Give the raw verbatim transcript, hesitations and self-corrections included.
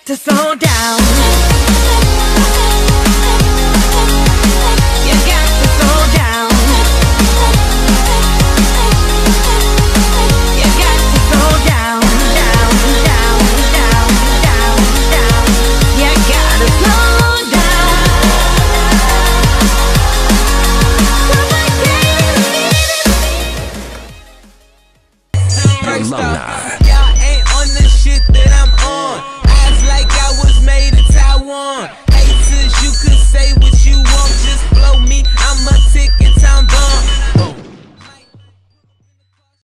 to slow down. You got to slow down. You got to slow down, down, down, down, down, down. You gotta slow down. Ramona.